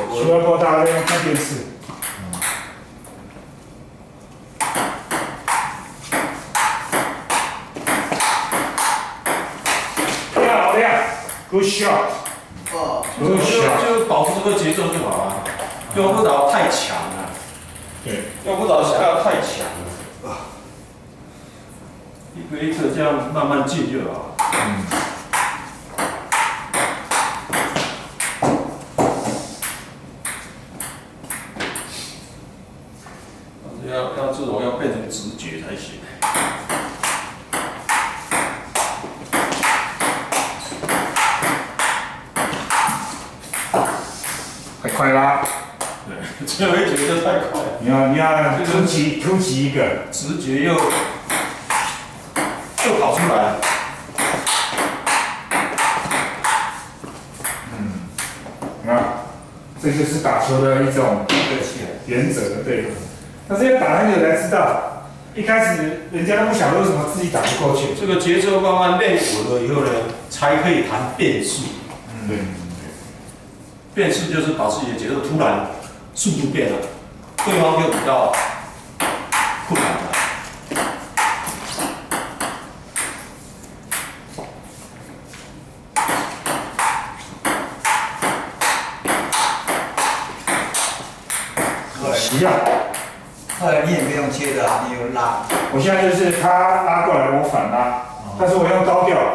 除了播大家在看电视。漂亮 ，Good shot。 哦， Good shot。 就保持这个节奏就好了，用不着太强了。 对， 用不着想要太强了。一个一个这样慢慢进就好。要这种要变成直觉才行。 太快啦！ 对，最后一节就太快。 你要突起一个， 直觉又跑出来。 你看，这就是打球的一种原则，对。但是要打那个才知道，一开始人家都不晓得为什么自己打不过去。 这个节奏慢慢练稳了以后呢，才可以谈变速。 对。 变速就是把自己的节奏突然速度变了，对方就比较困难了。 齐啊！ 后来你也不用切的啊，你有拉。 我现在就是他拉过来，我反拉，但是我用高调。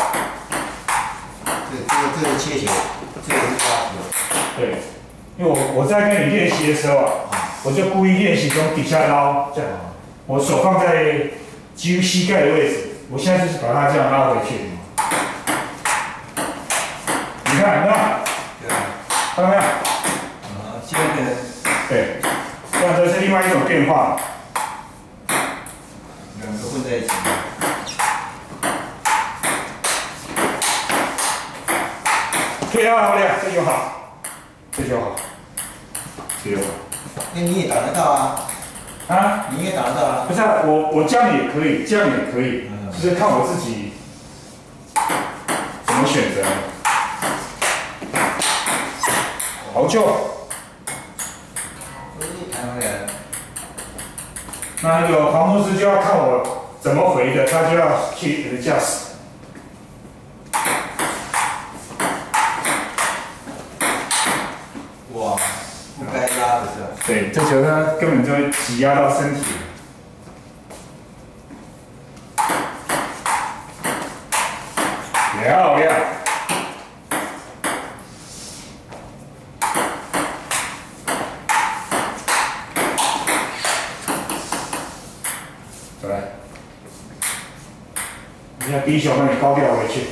这个切球，这个是拉球。 对，因为我在跟你练习的时候啊，我就故意练习从底下捞，这样，我手放在几乎膝盖的位置，我现在就是把它这样拉回去。你看，对，看到没有？ 现在变成对，这样这是另外一种变化。 两个混在一起。 漂亮，这就好，这就好，这就好。 那你也打得到啊？ 啊？ 你也打得到啊？ 不是啊，我这样也可以，这样也可以，就是看我自己怎么选择。好球。那个黄牧师就要看我怎么回的，他就要去adjust。 哇，不该压的是吧？ 对，这球它根本就会挤压到身体。漂亮。走来，你看第一球帮你高调回去。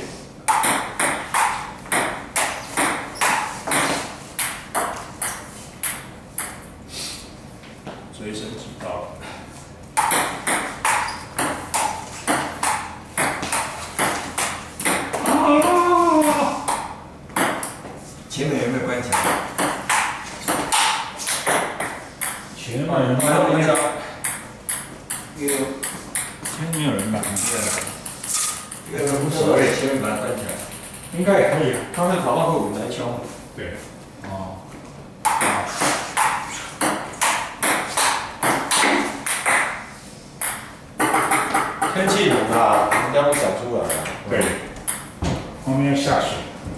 追身击到了。 前面有没有关墙？ 前面有人还有那个， 有， 前面没有人拦， 有无所谓，前面把它关起来。 应该也可以啊。 他那跑道会稳来敲。 对。 哦。天气冷啊，人家不想出来啊。 对。后面要下雪。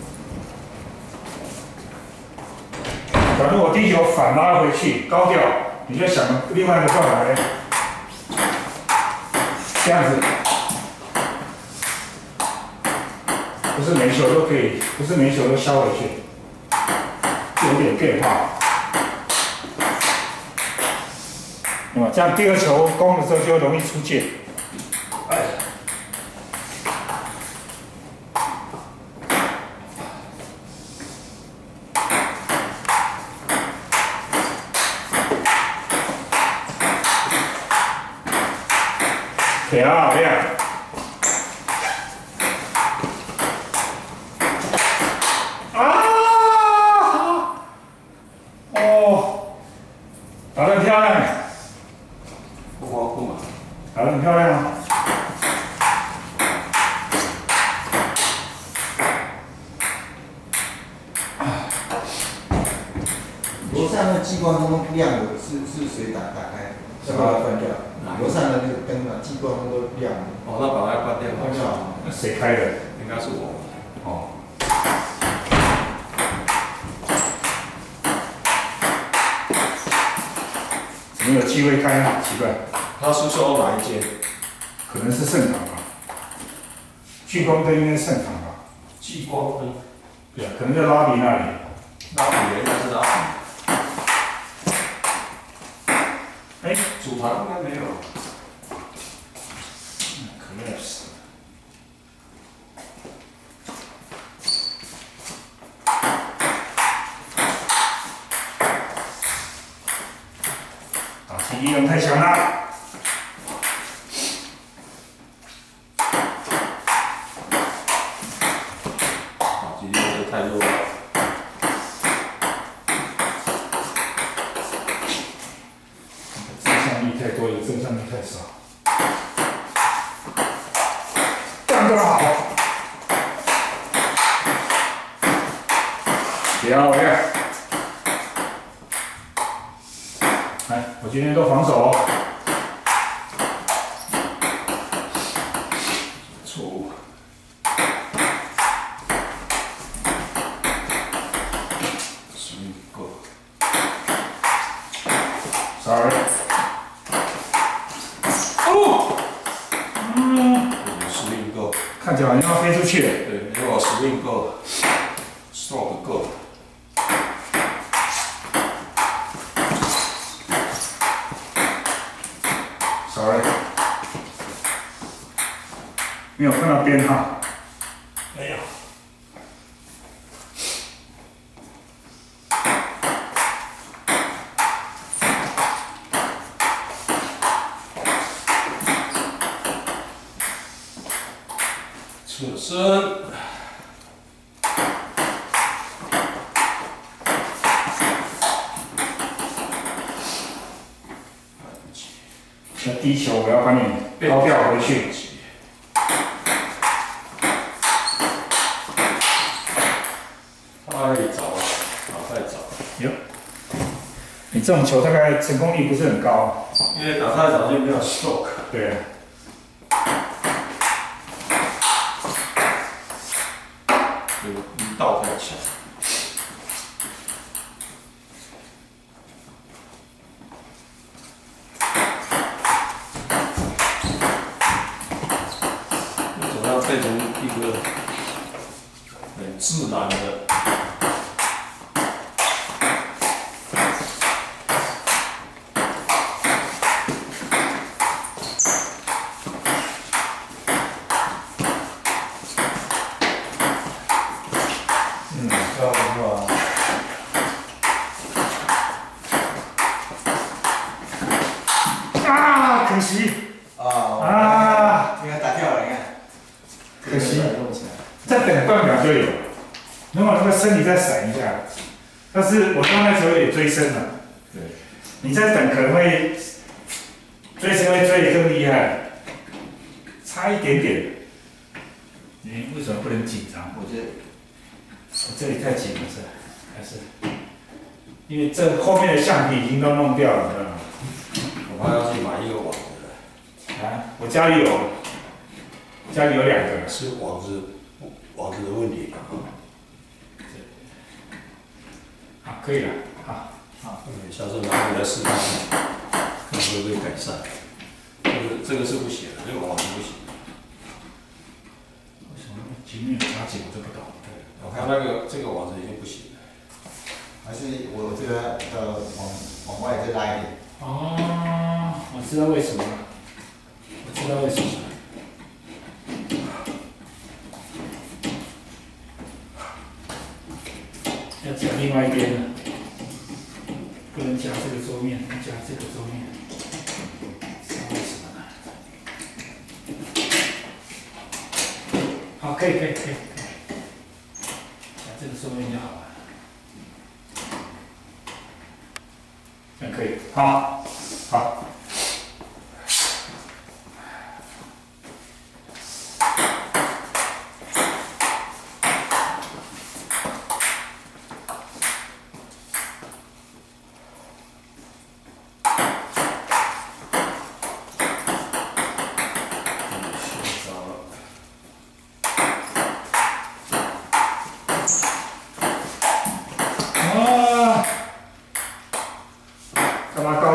假如我第一球反拉回去，高调，你就想另外一个办法嘞，这样子，不是每球都可以，不是每球都削回去，有点变化。那么这样第二球攻的时候就容易出界。哎。漂亮！啊！哦，打得很漂亮， 不慌不忙， 打得很漂亮啊！ 楼上的激光灯亮的是谁打开？要把它关掉。楼上的那个灯啊，激光灯都亮的。 哦，那把它关掉。 关掉。 那谁开的？ 应该是我。 哦。没有机会开啊，奇怪。 他是说哪一间？ 可能是盛唐吧。聚光灯应该是盛唐吧。 聚光灯。 对啊，可能在拉比那里。 拉比应该是拉比。 哎， 主盘应该没有。 可能是。打击力量太强了。 打击力量太弱了。 正向力太多，有正向力太少。干得好！漂亮！来，我今天都防守哦。 错误。11个。 Sorry。哦。 11个。 看起来好像要飞出去了。 对，如果11个 ，stroke 够。 Sorry。没有看到边哈。 没有。侧身。 那低球我要把你高调回去。 太早了，打太早了。 哟，你这种球大概成功率不是很高。 因为打太早就没有 stroke。 对。 力道太强。怎么样变成一个很自然的？ 差不多啊。 啊，可惜。 啊！你看打掉了，你看。 可惜。 弄起来。 再等半秒就有。如果那个身体再闪一下，但是我刚才球有点追身了。 对。 你再等可能会追身会追得更厉害，差一点点。你为什么不能紧张？ 我觉得我这里太紧了，是还是？因为这后面的橡皮已经都弄掉了，知道吗？ 我还要去买一个网子。 啊，我家里有2个。 是网子的问题。 好，可以了，好。 下次拿回来试看看，看会不会改善。这个是不行的，这个网子不行。 为什么前面有加紧，我就不懂。 我看这个网子已经不行了。 还是我这个往外再拉一点。 哦，我知道为什么了。我知道为什么了。要夹另外一边了，不能夹这个桌面，要夹这个桌面。知道为什么呢？好，可以。夹这个桌面就好了。这样可以，好。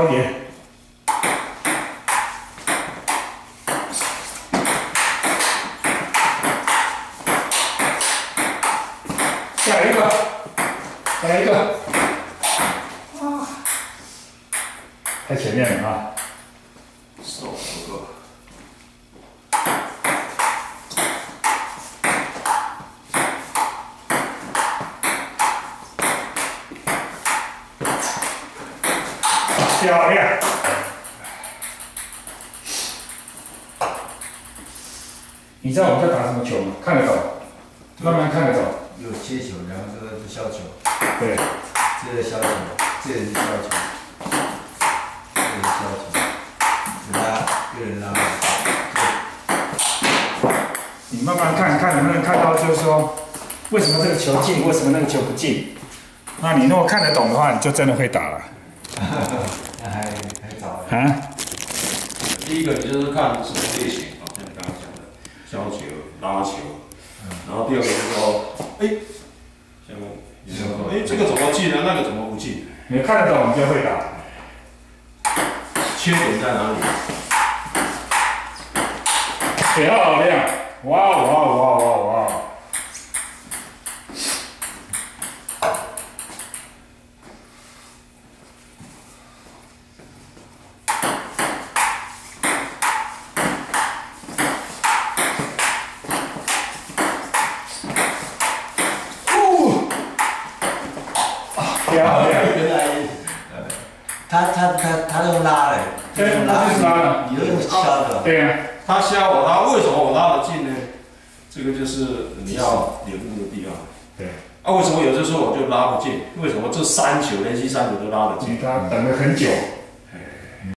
点。下一个，来一个。啊，太前面了啊！ 手不够。 漂亮。你知道我们在打什么球吗？看得懂，慢慢看得懂。 有切球，然后这个是削球， 对， 这个削球，这个是削球，这个是削球，拉，有人拉。 你慢慢看看能不能看到，就是说为什么这个球进，为什么那个球不进。那你如果看得懂的话，你就真的会打了。 还早。 啊？ 第一个你就是看什么类型啊，像你刚刚讲的削球、拉球，然后第二个就是说，像你说，这个怎么进呢？那个怎么不进？ 你看得懂，你就会打。 缺点在哪里？ 漂亮！哇哇哇哇哇！漂亮！ 原来，他用拉的， 用拉的， 你用削的。 对呀。 他削我拉，为什么我拉得进呢？这个就是你要领悟的地方。 对。 为什么有的时候我就拉不进？为什么这3球连续3球都拉得进？ 他等了很久。